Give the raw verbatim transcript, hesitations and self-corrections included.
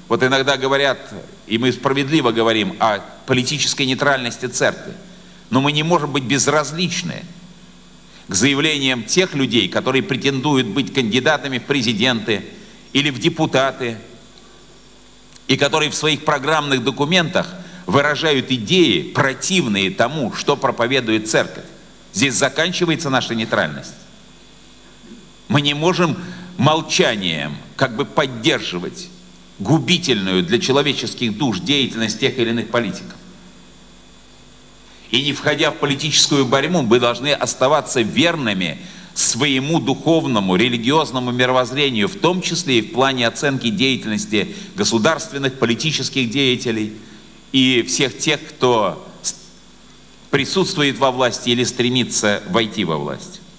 Вот иногда говорят, и мы справедливо говорим о политической нейтральности церкви, но мы не можем быть безразличны к заявлениям тех людей, которые претендуют быть кандидатами в президенты или в депутаты, и которые в своих программных документах выражают идеи, противные тому, что проповедует церковь. Здесь заканчивается наша нейтральность. Мы не можем молчанием как бы поддерживать губительную для человеческих душ деятельность тех или иных политиков. И не входя в политическую борьбу, мы должны оставаться верными своему духовному, религиозному мировоззрению, в том числе и в плане оценки деятельности государственных, политических деятелей и всех тех, кто присутствует во власти или стремится войти во власть.